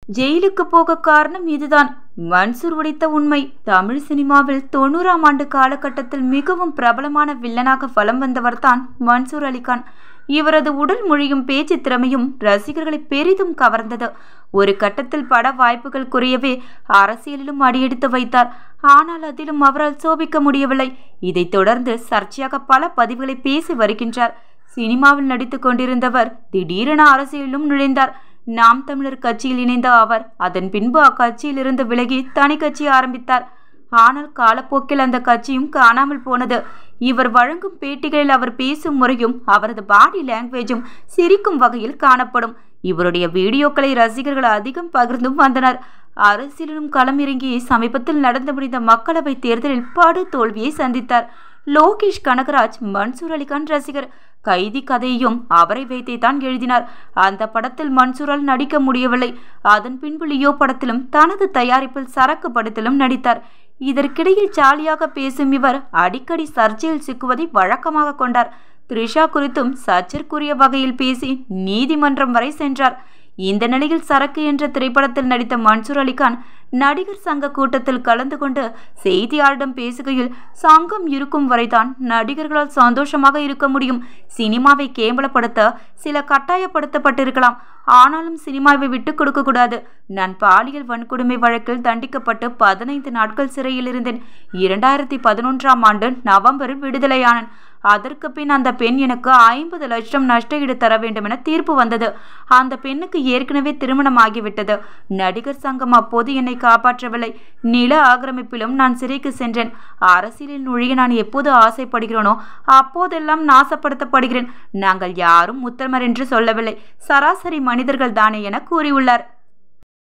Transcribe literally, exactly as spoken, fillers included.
ஜெயிலுக்கு போக காரணம் இதுதான். மன்சூர் உடைத்த உண்மை. தமிழ் சினிமாவில் தொண்ணூறாம் ஆண்டு காலகட்டத்தில் மிகவும் பிரபலமான வில்லனாக வலம் வந்தவர்தான் மன்சூர் அலிகான். இவரது உடல் மொழியும் பேச்சு திறமையும் ரசிகர்களை பெரிதும் கவர்ந்தது. ஒரு கட்டத்தில் பட வாய்ப்புகள் குறையவே அரசியலிலும் அடியெடுத்து வைத்தார். ஆனால் அதிலும் அவரால் சோபிக்க முடியவில்லை. இதைத் தொடர்ந்து சர்ச்சையாக பல பதிவுகளை பேசி வருகின்றார். சினிமாவில் நடித்துக் கொண்டிருந்தவர் திடீரென அரசியலிலும் நுழைந்தார். நாம் தமிழர் கட்சியில் இணைந்த அவர் அதன் பின்பு அக்கட்சியில் இருந்து விலகி தனி கட்சி ஆரம்பித்தார். ஆனால் காலப்போக்கில் அந்த கட்சியும் காணாமல் போனது. இவர் வழங்கும் பேட்டிகளில் அவர் பேசும் முறையும் அவரது பாடி லாங்குவேஜும் சிரிக்கும் வகையில் காணப்படும். இவருடைய வீடியோக்களை ரசிகர்கள் அதிகம் பகிர்ந்தும் வந்தனர். அரசியலிலும் களம் இறங்கி சமீபத்தில் நடந்து முடிந்த மக்களவை தேர்தலில் படு தோல்வியை சந்தித்தார். லோகேஷ் கனகராஜ் மன்சூர் அலிகான் ரசிகர். கைதி கதையையும் அவரை வைத்தே தான் எழுதினார். அந்த படத்தில் மன்சூரால் நடிக்க முடியவில்லை. அதன் பின்பு லியோ படத்திலும் தனது தயாரிப்பில் சரக்கு படத்திலும் நடித்தார். இதற்கிடையில் ஜாலியாக பேசும் இவர் அடிக்கடி சர்ச்சையில் சிக்குவதை வழக்கமாக கொண்டார். த்ரிஷா குறித்தும் சர்ச்சைக்குரிய வகையில் பேசி நீதிமன்றம் வரை சென்றார். இந்த நிலையில் சரக்கு என்ற திரைப்படத்தில் நடித்த மன்சூர் அலிகான் நடிகர் சங்க கூட்டத்தில் கலந்து கொண்டு செய்தியாளரிடம் பேசுகையில், சங்கம் இருக்கும் வரைதான் நடிகர்களால் சந்தோஷமாக இருக்க முடியும். சினிமாவை கேவலப்படுத்த சில கட்டாயப்படுத்தப்பட்டிருக்கலாம். ஆனாலும் சினிமாவை விட்டுக் கொடுக்க கூடாது. நான் பாலியல் வன்கொடுமை வழக்கில் தண்டிக்கப்பட்டு பதினைந்து நாட்கள் சிறையில் இருந்தேன். இரண்டாயிரத்தி பதினொன்றாம் ஆண்டு நவம்பரில் விடுதலையானேன். அதற்கு பின் அந்த பெண் எனக்கு ஐம்பது லட்சம் நஷ்டஈடு தர வேண்டும் என தீர்ப்பு வந்தது. அந்த பெண்ணுக்கு ஏற்கனவே திருமணம் ஆகிவிட்டது. நடிகர் சங்கம் அப்போது என்னை காப்பாற்றவில்லை. நில ஆக்கிரமிப்பிலும் நான் சிறைக்கு சென்றேன். அரசியலில் நுழைய நான் எப்போது ஆசைப்படுகிறேனோ அப்போதெல்லாம் நாசப்படுத்தப்படுகிறேன். நாங்கள் யாரும் உத்தமர் என்று சொல்லவில்லை, சராசரி மனிதர்கள் தானே என கூறியுள்ளார்.